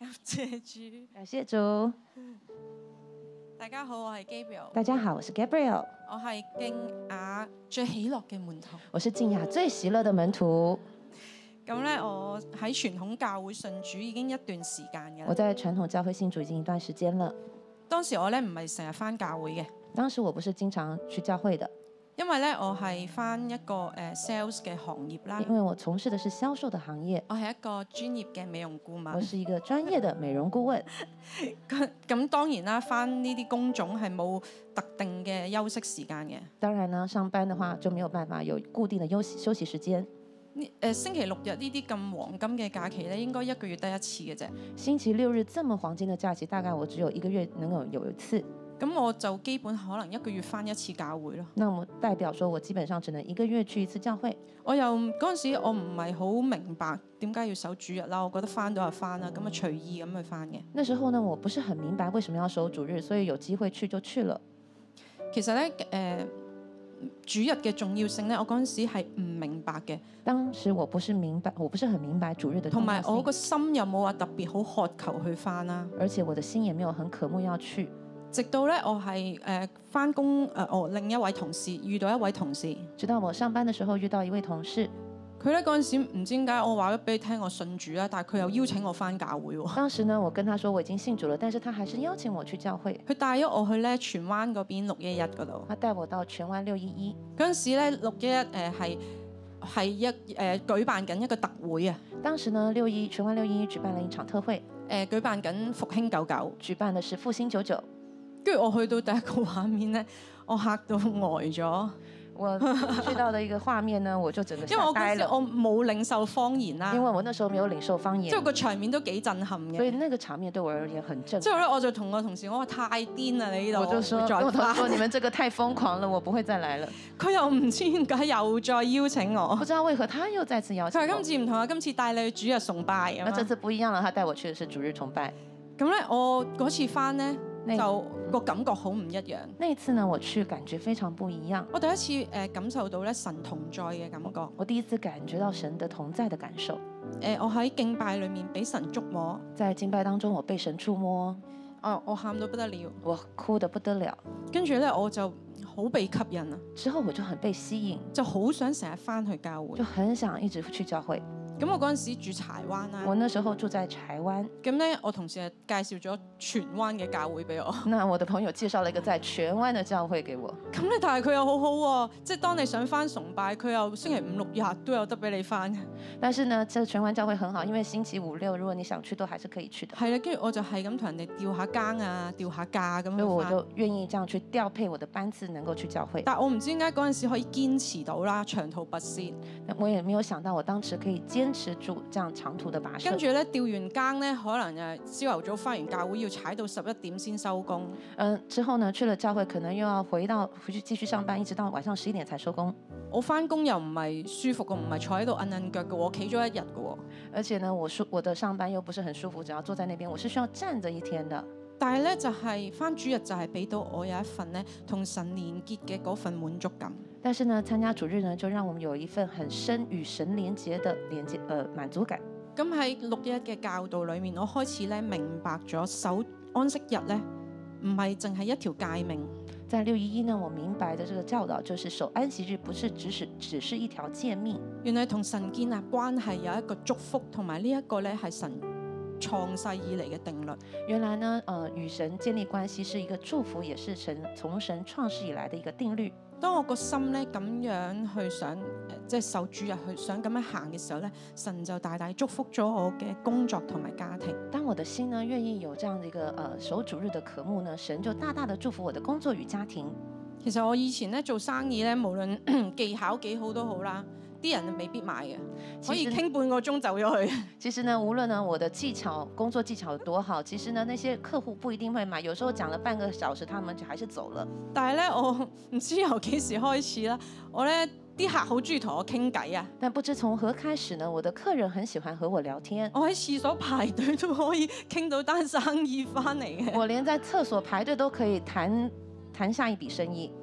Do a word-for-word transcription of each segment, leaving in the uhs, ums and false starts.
感謝主， 感謝主。 大家好，我係 Gabriel， 大家好，我是 Gabriel， 我係敬雅最喜樂嘅門徒。 我是敬雅最喜樂的門徒。 咁咧，我喺傳統教會信主已經一段時間嘅。 我在傳統教會信主已經一段時間了。 當時我咧唔係成日返教會嘅， 當時我不是經常去教會的， 因為咧我係返一個誒 sales 嘅行業啦。 因為我從事的是銷售的行業。 我係一個專業嘅美容顧問。 我是一個專業的美容顧問。 咁咁當然啦，返呢啲工種係冇特定嘅休息時間嘅。 當然呢，上班的話就沒有辦法有固定的休息休息時間。 誒、呃、星期六日呢啲咁黃金嘅假期咧，應該一個月得一次嘅啫。 星期六日這麼黃金的假期，大概我只有一個月能夠有一次。 咁我就基本可能一個月返一次教會咯。 那我代表說我基本上只能一個月去一次教會。 我又嗰陣時我唔係好明白點解要守主日啦，我覺得返到就返啦，咁啊隨意咁去返嘅。 那時候呢，我不是很明白為什麼要守主日，所以有機會去就去了。 其實咧誒、呃，主日嘅重要性咧，我嗰陣時係唔明白嘅。 當時我不是明白，我不是很明白主日的重要性。 同埋我個心又冇話特別好渴求去返啦。 而且我的心也沒有很渴慕要去。 直到咧我係誒返工誒，我另一位同事遇到一位同事。 直到我上班的時候遇到一位同事。 佢咧嗰陣時唔知點解我話咗俾佢聽我信主啦，但係佢又邀請我返教會喎。 當時呢，我跟他說我已經信主了，但是他還是邀請我去教會。 佢帶咗我去咧荃灣嗰邊六一一嗰度。 他帶我到荃灣六一一。 嗰陣時咧六一一誒係係一誒、呃、舉辦緊一個特會啊。 當時呢六一荃灣六一一舉辦了一場特會。誒、 呃、舉辦緊復興九九。 舉辦的是復興九九。 跟住我去到第一個畫面咧，我嚇到呆咗。 我去到的一個畫面呢，我就整個嚇呆了。 因為我嗰時我冇領受方言啦。 因為我那時候沒有領受方言。 即係個場面都幾震撼嘅。 所以那個場面對我而言很震撼。 之後咧，我就同我同事我話太癲啦！你呢度， 我就說，跟我同事說，你們這個太瘋狂了，我不會再來了。 佢又唔知點解又再邀請我。 不知道為何他又再次邀請我。 佢話今次唔同啊，今次帶你去主日崇拜啊。 那這次不一樣了，他帶我去的是主日崇拜。 咁咧，我嗰次翻呢，就個感覺好唔一樣。 那一次呢，我去感覺非常不一樣。 我第一次誒感受到咧神同在嘅感覺。 我第一次感覺到神的同在的感受。 誒，我喺敬拜裏面俾神觸摸。 在敬拜當中，我被神觸摸。 哦，我喊到不得了。 我哭得不得了。 跟住咧，我就好被吸引啊。 之後我就很被吸引， 就好想成日翻去教會。 就很想一直去教會。 咁我嗰陣時住柴灣啦。 我那時候住在柴灣。 咁咧，我同事係介紹咗荃灣嘅教會俾我。 那我的朋友介紹了一個在荃灣的教會給我。 咁咧，但係佢又好好喎，即係當你想翻崇拜，佢又星期五六日都有得俾你翻。 但是呢，這荃灣教會很好，因為星期五六如果你想去，都還是可以去的。 係啦，跟住我就係咁同人哋調下更啊，調下假咁樣。 所以我就願意這樣去調配我的班次，能夠去教會。 但我唔知點解嗰陣時可以堅持到啦，長途跋涉。 我也沒有想到我當時可以堅持住這樣長途的跋涉。 跟住咧，調完更咧，可能誒朝頭早翻完教會要踩到十一點先收工。 嗯，之後呢，去了教會，可能又要回到回去繼續上班，一直到晚上十一點才收工。 我翻工又唔係舒服嘅，唔係坐喺度摁摁腳嘅，我企咗一日嘅。 而且呢，我舒我的上班又不是很舒服，只要坐在那邊，我是需要站着一天的。 但係咧，就係、是、翻主日就係俾到我有一份咧同神連結嘅嗰份滿足感。 但是呢，參加主日呢，就讓我們有一份很深與神連結的連結，呃，滿足感。 咁喺六一嘅教導裏面，我開始咧明白咗守安息日咧唔係淨係一條誡命。 在六一一呢，我明白的這個教導就是守安息日不是只是只是一條誡命。 原來同神建立關係有一個祝福，同埋呢一個咧係神創世以嚟嘅定律。 原來呢，呃，與神建立關係是一個祝福，也是神從神創世以來的一個定律。 當我個心咧咁樣去想，即係守主日去想咁樣行嘅時候咧，神就大大祝福咗我嘅工作同埋家庭。 當我的心呢願意有這樣的一個呃守主日的渴慕呢，神就大大的祝福我的工作與家庭。 其實我以前咧做生意咧，無論技巧幾好都好啦，啲人未必買嘅，可以傾半個鐘走咗去。 其實呢，無論呢我的技巧工作技巧有多好，其實呢那些客戶不一定會買，有時候講了半個小時，他們就還是走了。 但係咧，我唔知由幾時開始啦，我咧啲客好中意同我傾偈啊。 但不知從何開始呢，我的客人很喜歡和我聊天。 我喺廁所排隊都可以傾到單生意翻嚟嘅。 我連在廁所排隊都可以談談下一筆生意。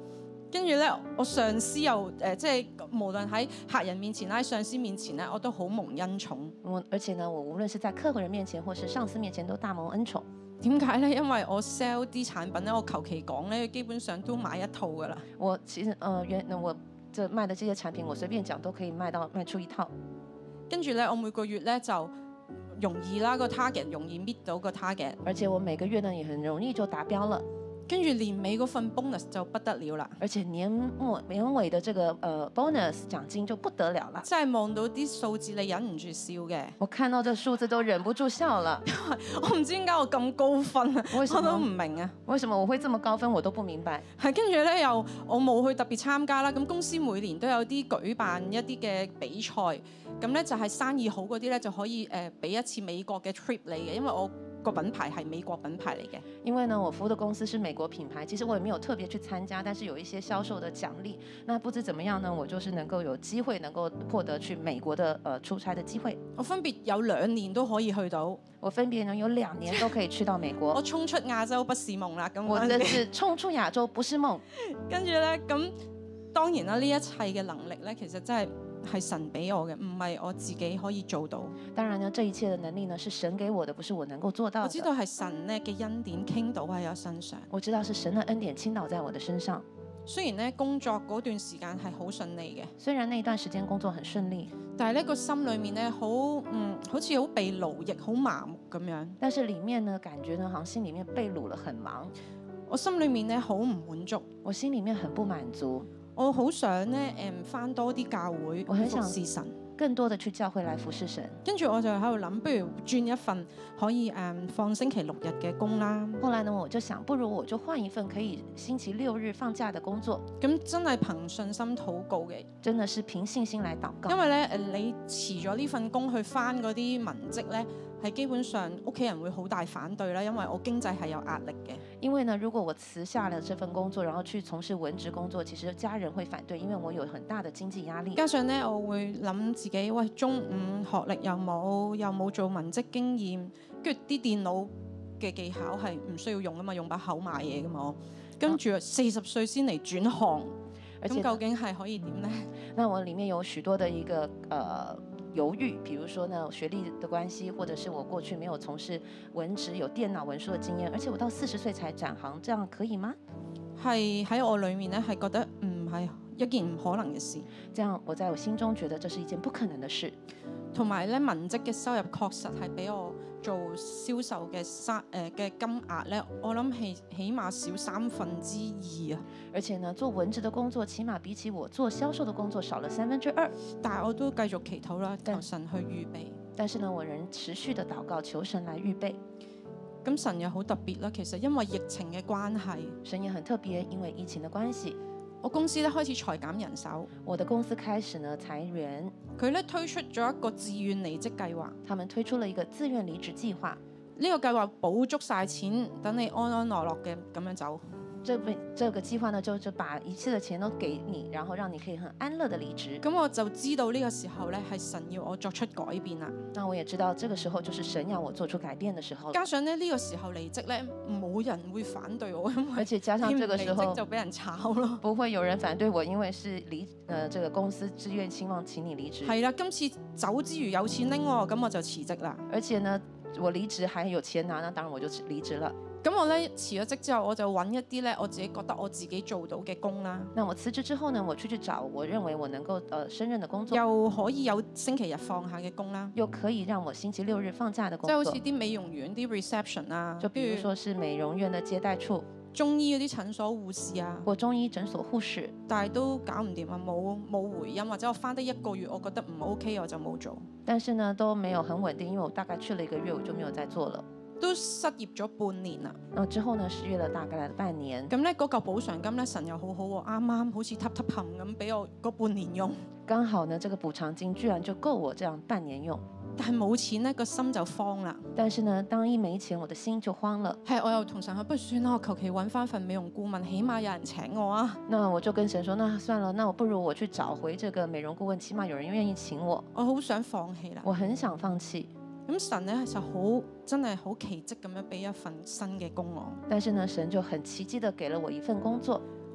跟住咧，我上司又誒、呃，即係無論喺客人面前啦，喺上司面前咧，我都好蒙恩寵。 我而且呢，我無論是在客人面前或是上司面前都大蒙恩寵。 點解咧？因為我 sell 啲產品咧，我求其講咧，基本上都買一套噶啦。 我其實呃原我這賣的這些產品，我隨便講都可以賣到賣出一套。 跟住咧，我每個月咧就容易啦，個 target 容易 meet 到個 target， 而且我每個月呢也很容易就達標了。 跟住年尾嗰份 bonus 就不得了啦， 而且年末年尾的這個呃 bonus 獎金就不得了啦。 真係望到啲數字你忍唔住笑嘅。 我看到這數字都忍不住笑了。 我唔知點解我咁高分啊，我都唔明啊。 為什麼我會這麼高分？我都不明白。 係跟住咧又我冇去特別參加啦。咁公司每年都有啲舉辦一啲嘅比賽，咁咧就係生意好嗰啲咧就可以誒俾一次美國嘅 trip 你嘅，因為我個品牌係美國品牌嚟嘅。 因為呢，我服務的公司是美國品牌，其實我也沒有特別去參加，但是有一些銷售的獎勵。那不知怎麼樣呢，我就是能夠有機會能夠獲得去美國的呃出差的機會。 我分別有兩年都可以去到， 我分別呢有兩年都可以去到美國。 我衝出亞洲不是夢啦，咁我真是衝出亞洲不是夢。 跟住咧，咁當然啦，呢一切嘅能力咧，其實真係係神俾我嘅，唔係我自己可以做到。 當然呢，這一切的能力呢是神給我的，不是我能夠做到的。 我知道係神咧嘅恩典傾倒喺我身上。 我知道是神的恩典傾倒在我的身上。 雖然咧工作嗰段時間係好順利嘅， 雖然那段時間工作很順利， 但係呢個心裏面咧好嗯，好似好被奴役，好麻木咁樣。 但是裡面呢，感覺呢，好像心裡面被擄了，很忙。 我心裏面咧好唔滿足， 我心裡面很不滿足。 我好想咧誒返多啲教會， 我很想服侍神， 更多的去教會來服侍神。 跟住我就喺度諗，不如轉一份可以誒、嗯、放星期六日嘅工啦。 後來呢，我就想，不如我就換一份可以星期六日放假的工作。 咁真係憑信心禱告嘅， 真的是憑信心來禱告。 因為咧誒，你辭咗呢份工去返嗰啲文職咧，係基本上屋企人會好大反對啦，因為我經濟係有壓力嘅。 因為呢，如果我辭下了這份工作，然後去從事文職工作，其實家人會反對，因為我有很大的經濟壓力。 加上咧，我會諗自己，喂，中五學歷又冇，又冇做文職經驗，跟住啲電腦嘅技巧係唔需要用噶嘛，用把口買嘢噶嘛。跟住四十歲先嚟轉行，咁究竟係可以點呢？ 那我裡面有許多的一個呃猶豫，比如說呢學歷的關係，或者是我過去沒有從事文職有電腦文書的經驗，而且我到四十歲才轉行，這樣可以嗎？ 係喺我裡面咧，係覺得唔係一件唔可能嘅事。 這樣我在我心中覺得這是一件不可能的事。 同埋咧，文職嘅收入確實係比我做銷售嘅三誒嘅金額咧，我諗係起碼少三分之二啊。 而且呢，做文職的工作，起碼比起我做銷售的工作少了三分之二。 但係我都繼續祈禱啦，求神去預備。 但是呢，我仍持續的禱告，求神來預備。 咁神又好特別啦，其實因為疫情嘅關係， 神也很特別，因為疫情的關係。 我公司咧開始裁減人手， 我的公司開始呢裁員， 佢咧推出咗一個自願離職計劃。 他們推出了一個自願離職計劃。 呢個計劃補足晒錢，等你安安樂樂嘅咁樣走。 這個這個計劃呢，就就把一切的錢都給你，然後讓你可以很安樂的離職。 咁我就知道呢個時候咧係神要我作出改變啦。 那我也知道這個時候就是神要我做出改變的時候。 加上咧呢個時候離職咧，冇人會反對我，因為而且加上這個時候就俾人炒咯。 不會有人反對我，因為是離呃這個公司自願希望請你離職。 係啦，今次走之餘有錢拎喎，咁我就辭職啦。 而且呢，我離職還有錢拿，那當然我就離職了。 咁我咧辭咗職之後，我就揾一啲咧我自己覺得我自己做到嘅工啦。 那我辭職之後呢，我出去找我認為我能夠呃勝任的工作， 又可以有星期日放下嘅工啦， 又可以讓我星期六日放假的工作， 即係好似啲美容院啲 reception 啊， 就比如說是美容院的接待處、 中醫嗰啲診所護士啊， 或中醫診所護士， 但係都搞唔掂啊，冇冇回音，或者我返得一個月，我覺得唔 OK，我就冇做。 但是呢都沒有很穩定，因為我大概去了一個月，我就沒有再做了。 都失業咗半年啦。 然後之後呢，失業了大概半年。 咁咧嗰嚿補償金咧，神又好好喎，啱啱好似揼揼冚咁俾我嗰半年用。 剛好呢，這個補償金居然就夠我這樣半年用。 但係冇錢咧，個心就慌啦。 但是呢，當一沒錢，我的心就慌了。 係，我又同神講，不如算啦，我求其揾翻份美容顧問，起碼有人請我啊。 那我就跟神說，那算了，那我不如我去找回這個美容顧問，起碼有人願意請我。 我好想放棄啦。 我很想放棄。 咁神咧就好真係好奇蹟咁樣俾一份新嘅工我。 但是呢，神就很奇蹟地給了我一份工作。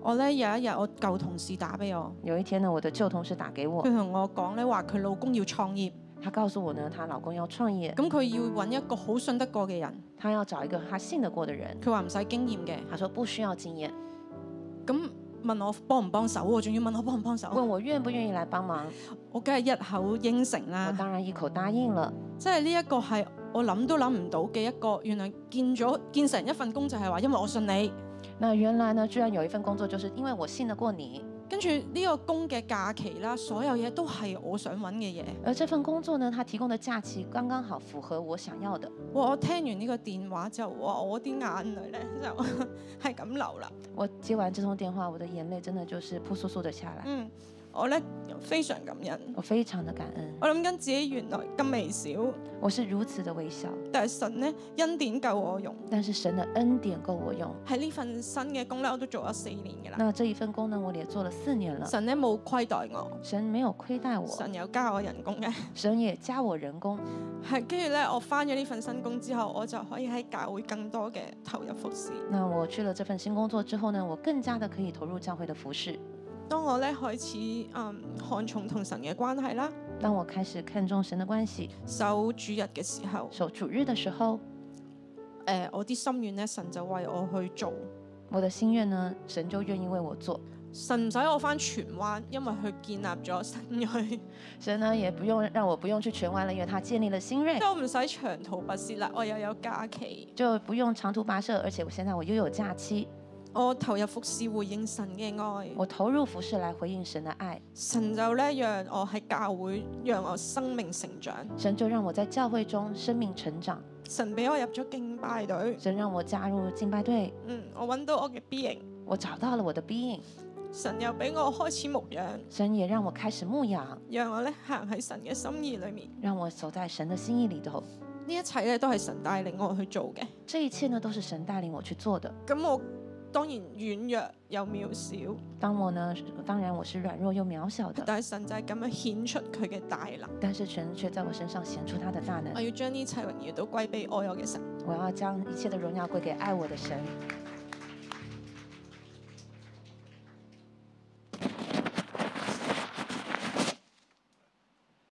我咧有一日我舊同事打俾我， 有一天呢，我的舊同事打給我， 佢同我講咧話佢老公要創業， 她告訴我呢，她老公要創業， 咁佢要揾一個好信得過嘅人， 她要找一個她信得過的人。 佢話唔使經驗嘅， 她說不需要經驗， 咁問我幫唔幫手喎，仲要問我幫唔幫手， 問我願不願意來幫忙， 我梗係一口應承我啦。 當然一口答應了。 即係呢一個係我諗都諗唔到嘅一個，原來見咗見成一份工就係話因為我信你， 那原來呢，居然有一份工作，就是因為我信得過你。 跟住呢個工嘅假期啦，所有嘢都係我想揾嘅嘢。 而這份工作呢，他提供的假期剛剛好符合我想要的。 哇！我聽完呢個電話之後，哇！我啲眼淚咧就係咁流啦。 我接完這通電話，我的眼淚真的就是撲簌簌的下來。 嗯，我咧非常感恩。 我非常的感恩。 我諗緊自己原來咁微小， 我是如此的微小， 但係神咧恩典夠我用。 但是神的恩典夠我用。 喺呢份新嘅工咧，我都做咗四年㗎啦。 那這一份工呢，我也做了四年了。 神咧冇虧待我， 神沒有虧待我， 神有加我人工嘅。 神也加我人工。 係跟住咧，我翻咗呢份新工之後，我就可以喺教會更多嘅投入服侍。 那我去了這份新工作之後呢，我更加的可以投入教會的服侍。 當我咧開始嗯看重同神嘅關係啦， 當我開始看重神的關係， 守主日嘅時候， 守主日的時候， 誒、呃、我啲心願咧，神就為我去做。 我的心願呢，神就願意為我做。 神唔使我翻荃灣，因為佢建立咗新銳。 神呢也不用讓我不用去荃灣了，因為他建立了新銳。 都唔使長途跋涉啦，我又有假期， 就不用長途跋涉，而且我現在我又有假期。 我投入服侍回應神嘅愛， 我投入服侍來回應神的愛。 神就咧讓我喺教會，讓我生命成長。 神就讓我在教會中生命成長。 神俾我入咗敬拜隊， 神讓我加入敬拜隊。 嗯，我揾到我嘅 B 型， 我找到了我的 being。 神又俾我開始牧養， 神也讓我開始牧養， 讓我咧行喺神嘅心意裏面， 讓我走在神的心意裏頭。 呢一切咧都係神帶領我去做嘅。 這一切呢都是神帶領我去做的。 咁我當然軟弱又渺小， 當我呢，當然我是軟弱又渺小的， 但係神就係咁樣顯出佢嘅大能。 但是神卻在我身上顯出他的大能。 我要將呢一切榮耀都歸俾愛我嘅神。 我要將一切的榮耀歸給愛我的神。